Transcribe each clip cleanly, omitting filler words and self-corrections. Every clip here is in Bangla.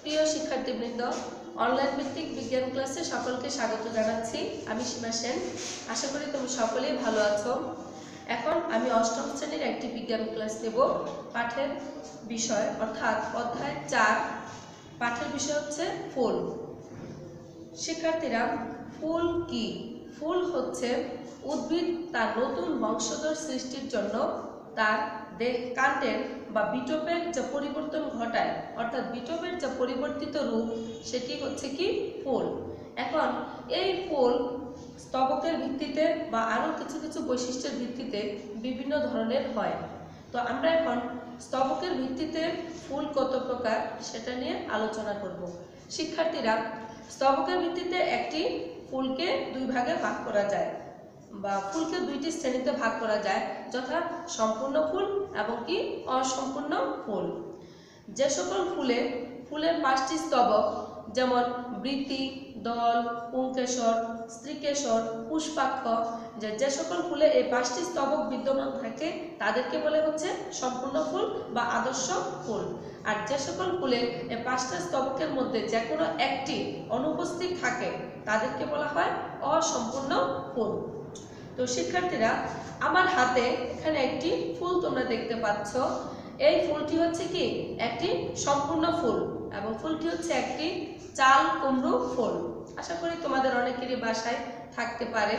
প্রিয় শিক্ষার্থীবৃন্দ, অনলাইন ভিত্তিক বিজ্ঞান ক্লাসে সকলকে স্বাগত জানাচ্ছি। আমি সীমা সেন। আশা করি তুমি সকলেই ভালো আছো। এখন আমি অষ্টম শ্রেণীর একটি বিজ্ঞান ক্লাস দেব। পাঠের বিষয় অর্থাৎ অধ্যায় 4, পাঠের বিষয় হচ্ছে ফুল। শিক্ষার্থীরা, ফুল কি? ফুল হচ্ছে উদ্ভিদ তার নতুন বংশধর সৃষ্টির জন্য তার কাণ্ডের বা বিটপের যে পরিবর্তন ঘটায়, অর্থাৎ বিটপের যে পরিবর্তিত রূপ, সেটি হচ্ছে কি ফুল। এখন এই ফুল স্তবকের ভিত্তিতে বা আরও কিছু কিছু বৈশিষ্ট্যের ভিত্তিতে বিভিন্ন ধরনের হয়। তো আমরা এখন স্তবকের ভিত্তিতে ফুল কত প্রকার সেটা নিয়ে আলোচনা করব। শিক্ষার্থীরা, স্তবকের ভিত্তিতে একটি ফুলকে দুই ভাগে ভাগ করা যায় বা ফুলকে দুইটি শ্রেণীতে ভাগ করা যায়, যথা সম্পূর্ণ ফুল এবং কি অসম্পূর্ণ ফুল। যে সকল ফুলের 5টি স্তবক, যেমন বৃতি, দল, পুংকেশর, স্ত্রীকেশর, পুষ্পাক্ষ, যে সকল ফুলে এই 5টি স্তবক বিদ্যমান থাকে তাদেরকে বলে হচ্ছে সম্পূর্ণ ফুল বা আদর্শ ফুল। আর যে সকল ফুলে এই 5টা স্তবকের মধ্যে যে কোনো একটি অনুপস্থিত থাকে তাদেরকে বলা হয় অসম্পূর্ণ ফুল। তো শিক্ষার্থীরা, আমার হাতে এখানে একটি ফুল তোমরা দেখতে পাচ্ছ। এই ফুলটি হচ্ছে কি একটি সম্পূর্ণ ফুল এবং ফুলটি হচ্ছে একটি চাল কুমড়ো ফুল। আশা করি তোমাদের অনেকেরই বাসায় থাকতে পারে।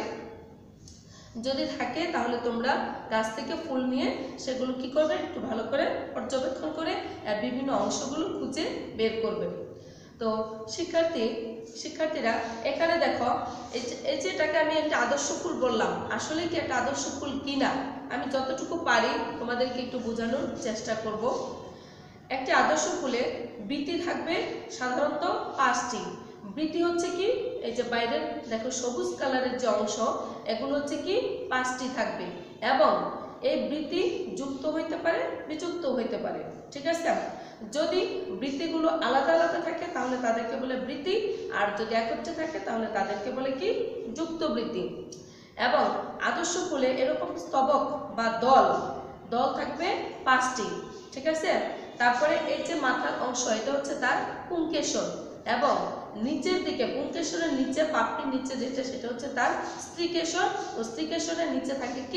যদি থাকে তাহলে তোমরা গাছ থেকে ফুল নিয়ে সেগুলো কি করবে, একটু ভালো করে পর্যবেক্ষণ করে বিভিন্ন অংশগুলো খুঁজে বের করবে। তো শিক্ষার্থীরা, এখানে দেখো, এই যে এটাকে আমি একটা আদর্শ ফুল বললাম, আসলে কি একটা আদর্শ ফুল কিনা আমি যতটুকু পারি তোমাদেরকে একটু বোঝানোর চেষ্টা করব। একটি আদর্শ ফুলে বৃতি থাকবে সাধারণত 5টি। বৃতি হচ্ছে কি, এই যে বাইরের দেখো সবুজ কালারের যে অংশ, এগুলো হচ্ছে কি 5টি থাকবে এবং এই বৃতি যুক্ত হইতে পারে, বিযুক্ত হইতে পারে। ঠিক আছে? যদি বৃত্তিগুলো আলাদা আলাদা থাকে তাহলে তাদেরকে বলে বৃত্তি, আর যদি একত্রে থাকে তাহলে তাদেরকে বলে কি যুক্ত বৃত্তি। এবং আদর্শ ফুলে এরকম স্তবক বা দল থাকবে 5টি। ঠিক আছে? তারপরে এই যে মাথার অংশ, এটা হচ্ছে তার পুংকেশর, এবং নিচের দিকে পুংকেশরের নিচে, পাপড়ির নিচে যেটা, সেটা হচ্ছে তার স্ত্রীকেশর, ও স্ত্রীকেশরের নিচে থাকে কি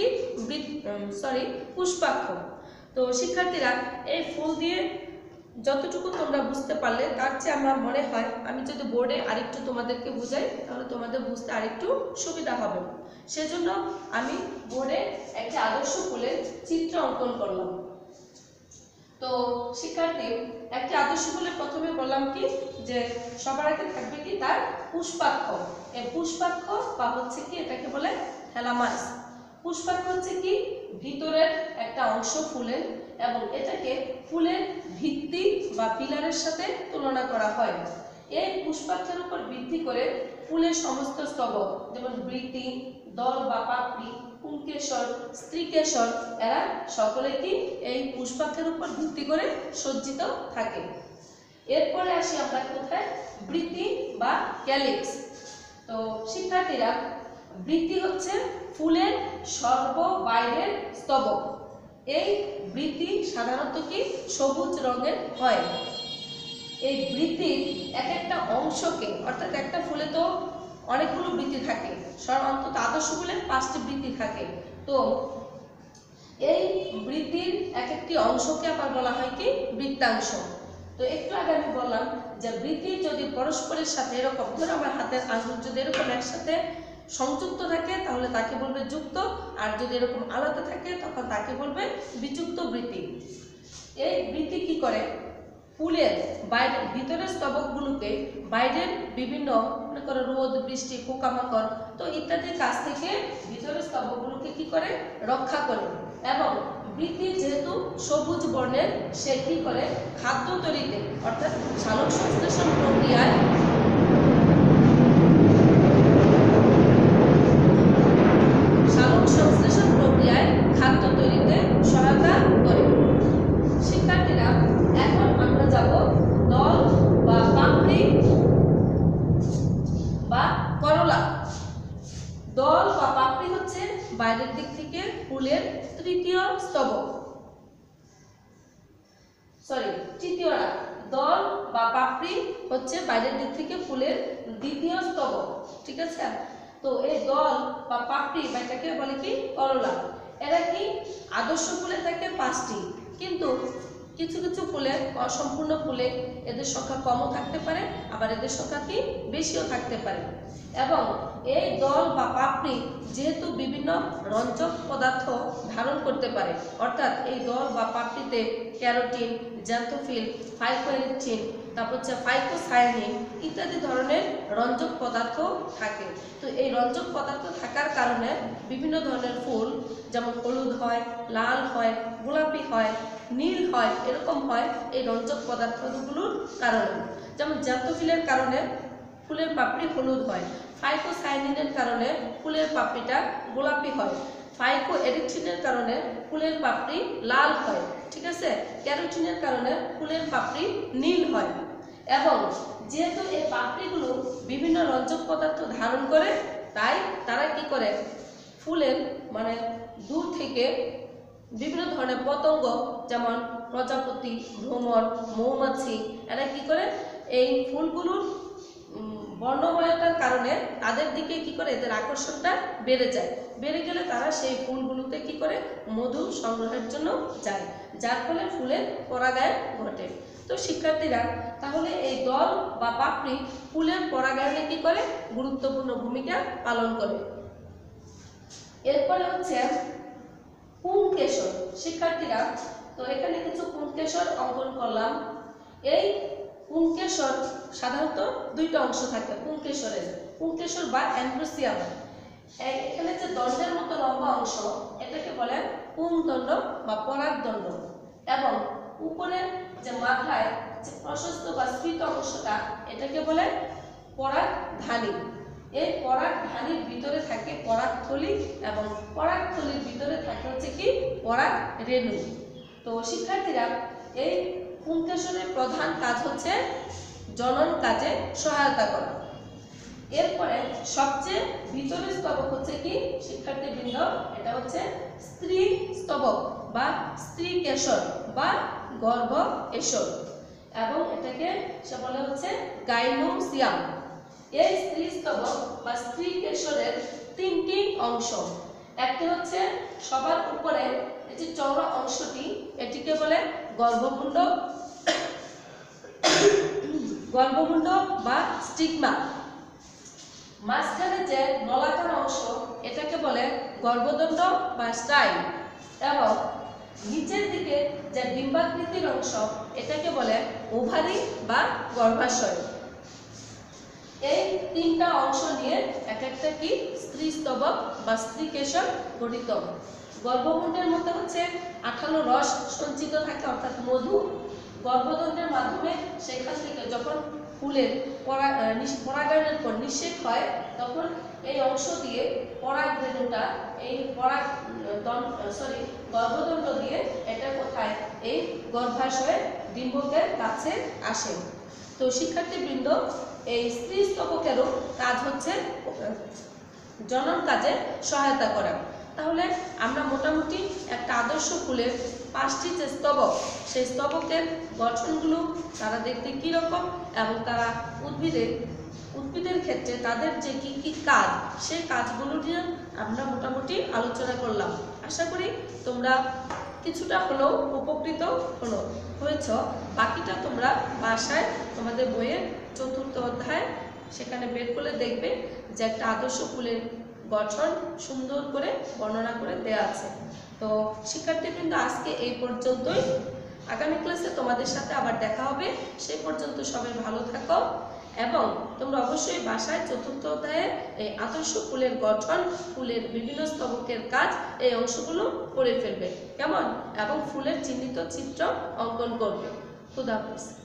পুষ্পাক্ষ। তো শিক্ষার্থীরা, এই ফুল দিয়ে যতটুকু তোমরা বুঝতে পারলে তার চেয়ে আমার মনে হয় আমি যদি বোর্ডে আরেকটু তোমাদেরকে বুঝাই তাহলে তোমাদের বুঝতে আরেকটু সুবিধা হবে। সেজন্য আমি বোর্ডে একটি আদর্শ ফুলের চিত্র অঙ্কন করলাম। তো শিক্ষার্থী, একটি আদর্শ ফুলে প্রথমে বললাম কি যে সবার আগে থাকবে কি তার পুষ্পাক্ষ। এই পুষ্পাক্ষ বা হচ্ছে কি এটাকে বলে থ্যালামাস। পুষ্পাক্ষ হচ্ছে কি ভিতরের একটা অংশ ফুলের, এবং এটাকে ফুলের ভিত্তি বা পিলারের সাথে তুলনা করা হয়। এই পুষ্পাক্ষের উপর ভিত্তি করে ফুলের সমস্ত স্তবক, যেমন বৃতি, দল বা পাপড়ি, পুংকেশর, স্ত্রীকেশর, এরা সকলে কি এই পুষ্পাক্ষের উপর ভিত্তি করে সজ্জিত থাকে। এরপরে আসি আমরা কোথায়, বৃতি বা ক্যালিক্স। তো শিক্ষার্থীরা, বৃতি হচ্ছে ফুলের সর্ববাইরের স্তবক। এই বৃতি সাধারণত কি সবুজ রঙের হয়। এই বৃতির এক একটা অংশকে, অর্থাৎ একটা ফুলে তো অনেকগুলো বৃতি থাকে, অন্তত আদর্শ ফুলে 5টি বৃতি থাকে। তো এই বৃতির এক একটি অংশকে আবার বলা হয় কি বৃত্তাংশ। তো একটু আগে আমি বললাম যে বৃতি যদি পরস্পরের সাথে এরকম, ধরো আমার হাতের আঙুল যদি এরকম একসাথে সংযুক্ত থাকে তাহলে তাকে বলবে যুক্ত, আর যদি এরকম আলাদা থাকে তখন তাকে বলবে বিযুক্ত বৃতি। এই বৃতি কি করে, ফুলের বাইরের ভিতরের স্তবকগুলোকে বাইরের বিভিন্ন, মনে করো রোদ, বৃষ্টি, পোকামাকড় তো ইত্যাদির কাছ থেকে ভিতরের স্তবকগুলোকে কি করে রক্ষা করে। এবং বৃতি যেহেতু সবুজ বর্ণের, সে কি করে খাদ্য তৈরিতে, অর্থাৎ সালোক সংশ্লেষণ প্রক্রিয়ায় খাদ্য তৈরিতে সহায়তা করে। শিক্ষার্থীরা, এখন আমরা যাব দল বা পাপড়ি বা করলা। দল বা পাপড়ি হচ্ছে বাইরের দিক থেকে ফুলের তৃতীয় স্তবক, তৃতীয় না, দল বা পাপড়ি হচ্ছে বাইরের দিক থেকে ফুলের দ্বিতীয় স্তবক, ঠিক আছে। তো এই দল বা পাপড়ি বা এটাকে বলে কি করলা। এরা কি আদর্শ ফুলে থাকে 5টি, কিন্তু কিছু কিছু ফুলে অসম্পূর্ণ ফুলে এদের সংখ্যা কমও থাকতে পারে, আবার এদের সংখ্যা কি বেশিও থাকতে পারে। এবং এই দল বা পাপড়ি যেহেতু বিভিন্ন রঞ্জক পদার্থ ধারণ করতে পারে, অর্থাৎ এই দল বা পাপড়িতে ক্যারোটিন, জ্যান্থোফিল, ফাইকোএরিথ্রিন, তারপর হচ্ছে ফাইকোসায়ানিন ইত্যাদি ধরনের রঞ্জক পদার্থ থাকে। তো এই রঞ্জক পদার্থ থাকার কারণে বিভিন্ন ধরনের ফুল যেমন হলুদ হয়, লাল হয়, গোলাপি হয়, নীল হয়, এরকম হয় এই রঞ্জক পদার্থগুলোর কারণে। যেমন জ্যান্থোফিলের কারণে ফুলের পাপড়ি হলুদ হয়, ফাইকোসায়ানিনের কারণে ফুলের পাপড়িটা গোলাপি হয়, ফাইকোএরিথ্রিনের কারণে ফুলের পাপড়ি লাল হয়, ঠিক আছে, ক্যারোটিনের কারণে ফুলের পাপড়ি নীল হয়। এবং যেহেতু এই পাপড়িগুলো বিভিন্ন রঞ্জক পদার্থ ধারণ করে, তাই তারা কি করে ফুলের মানে দূর থেকে বিভিন্ন ধরনের পতঙ্গ যেমন প্রজাপতি, ভ্রমর, মৌমাছি এরা কি করে এই ফুলগুলোর বর্ণময়তার কারণে তাদের দিকে কি করে এদের আকর্ষণটা বেড়ে যায়। বেড়ে গেলে তারা সেই ফুলগুলোতে কি করে মধু সংগ্রহের জন্য যায়, যার ফলে ফুলের পরাগায়ন ঘটে। তো শিক্ষার্থীরা, তাহলে এই দল বা পাপড়ি ফুলের পরাগায়নে কি করে গুরুত্বপূর্ণ ভূমিকা পালন করে। এরপরে হচ্ছে পুংকেশর। শিক্ষার্থীরা, তো এখানে কিছু পুংকেশর অঙ্কন করলাম। এই পুংকেশর সাধারণত 2টা অংশ থাকে পুংকেশরের, পুংকেশর বা অ্যান্ড্রোসিয়াম। এখানে যে দণ্ডের মতো লম্বা অংশ এটাকে বলে পুংদণ্ড বা পরাগদণ্ড, এবং উপরের যে মাথায় যে প্রশস্ত বা স্ফীত অংশটা এটাকে বলে পরাগধানী। এই পরাগধানীর ভিতরে থাকে পরাগথলি, এবং পরাগথলির ভিতরে থাকে হচ্ছে কি পরাগরেণু। তো শিক্ষার্থীরা, এই পুংকেশরের প্রধান কাজ হচ্ছে জনন কাজে সহায়তা করা। এরপরে সবচেয়ে ভিতরের স্তবক হচ্ছে কি শিক্ষার্থীবৃন্দ, এটা হচ্ছে স্ত্রী স্তবক বা স্ত্রী কেশর বা গর্ভকেশর, এবং এটাকে সে বলে হচ্ছে গাইনোসিয়াম। এই স্ত্রী স্তবক বা স্ত্রী কেশরের 3টি অংশ। একটি হচ্ছে সবার উপরে এই যে চওড়া অংশটি, এটিকে বলে গর্ভমুণ্ড, গর্ভমুণ্ড বা স্টিগমা। মাঝখানে যে নলাকার অংশ এটাকে বলে গর্ভদণ্ড বা স্টাইল, এবং নিচের দিকে যে ডিম্বাকৃতির অংশ এটাকে বলে ওভারি বা গর্ভাশয়। এই 3টা অংশ নিয়ে এক একটা কি স্ত্রী স্তবক বা স্ত্রী কেশর গঠিত। গর্ভমুণ্ডের মধ্যে হচ্ছে আঠালো রস সঞ্চিত থাকে, অর্থাৎ মধু। গর্ভদণ্ডের মাধ্যমে সেখান থেকে যখন ফুলের পরাগায়নের পর নিষেক হয়, তখন এই অংশ দিয়ে পরাগরেণুটা এই গর্ভদণ্ড দিয়ে এটা কোথায় এই গর্ভাশয়ে ডিম্বকের কাছে আসে। তো শিক্ষার্থীবৃন্দ, এই স্ত্রী স্তবকেরও কাজ হচ্ছে জনন কাজে সহায়তা করা। তাহলে আমরা মোটামুটি একটা আদর্শ ফুলের 5টি যে স্তবক, সেই স্তবকের গঠনগুলো তারা দেখতে কীরকম, এবং তারা উদ্ভিদের ক্ষেত্রে তাদের যে কি কি কাজ, সেই কাজগুলো নিয়ে আমরা মোটামুটি আলোচনা করলাম। আশা করি তোমরা কিছুটা হলেও উপকৃত হয়েছ। বাকিটা তোমরা বাসায় তোমাদের বইয়ের 4র্থ অধ্যায় সেখানে বের করে দেখবে যে একটা আদর্শ ফুলের গঠন সুন্দর করে বর্ণনা করে দেওয়া আছে। তো শিক্ষার্থীবৃন্দ, আজকে এই পর্যন্তই। আগামী ক্লাসে তোমাদের সাথে আবার দেখা হবে। সেই পর্যন্ত সবাই ভালো থাকো, এবং তোমরা অবশ্যই বাসায় 4র্থ অধ্যায়ে এই আদর্শ ফুলের গঠন, ফুলের বিভিন্ন স্তবকের কাজ, এই অংশগুলো করে ফেলবে, কেমন, এবং ফুলের চিহ্নিত চিত্র অঙ্কন করবে। খুদা হাফেজ।